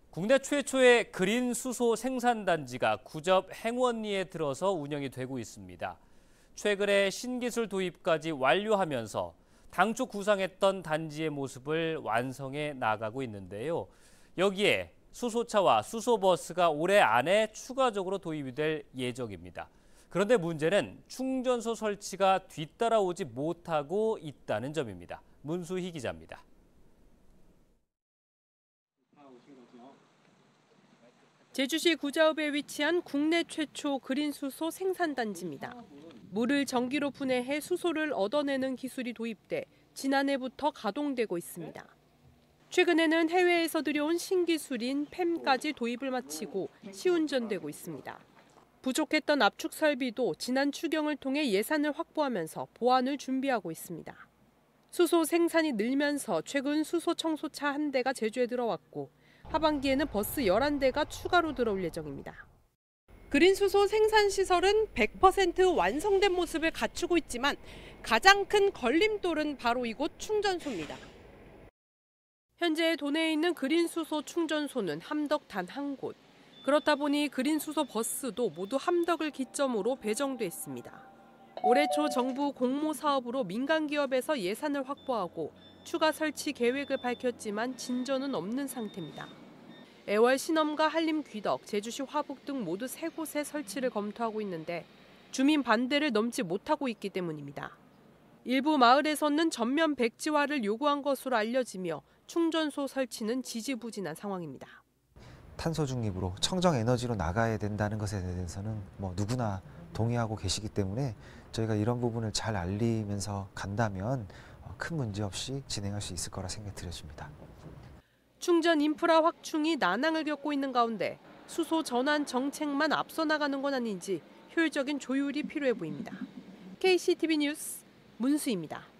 국내 최초의 그린 수소 생산단지가 구접 행원리에 들어서 운영이 되고 있습니다. 최근에 신기술 도입까지 완료하면서 당초 구상했던 단지의 모습을 완성해 나가고 있는데요. 여기에 수소차와 수소버스가 올해 안에 추가적으로 도입이 될 예정입니다. 그런데 문제는 충전소 설치가 뒤따라오지 못하고 있다는 점입니다. 문수희 기자입니다. 제주시 구자읍에 위치한 국내 최초 그린 수소 생산단지입니다. 물을 전기로 분해해 수소를 얻어내는 기술이 도입돼 지난해부터 가동되고 있습니다. 최근에는 해외에서 들여온 신기술인 팸까지 도입을 마치고 시운전되고 있습니다. 부족했던 압축 설비도 지난 추경을 통해 예산을 확보하면서 보완을 준비하고 있습니다. 수소 생산이 늘면서 최근 수소 청소차 1대가 제주에 들어왔고 하반기에는 버스 11대가 추가로 들어올 예정입니다. 그린 수소 생산 시설은 100% 완성된 모습을 갖추고 있지만 가장 큰 걸림돌은 바로 이곳 충전소입니다. 현재 도내에 있는 그린 수소 충전소는 함덕 단 한 곳. 그렇다 보니 그린 수소 버스도 모두 함덕을 기점으로 배정돼 있습니다. 올해 초 정부 공모 사업으로 민간 기업에서 예산을 확보하고 추가 설치 계획을 밝혔지만 진전은 없는 상태입니다. 애월 신엄과 한림 귀덕, 제주시 화북 등 모두 3곳에 설치를 검토하고 있는데 주민 반대를 넘지 못하고 있기 때문입니다. 일부 마을에서는 전면 백지화를 요구한 것으로 알려지며 충전소 설치는 지지부진한 상황입니다. 탄소 중립으로 청정 에너지로 나가야 된다는 것에 대해서는 누구나 동의하고 계시기 때문에 저희가 이런 부분을 잘 알리면서 간다면 큰 문제 없이 진행할 수 있을 거라 생각이 들어집니다. 충전 인프라 확충이 난항을 겪고 있는 가운데 수소 전환 정책만 앞서 나가는 건 아닌지 효율적인 조율이 필요해 보입니다. KCTV 뉴스 문수희입니다.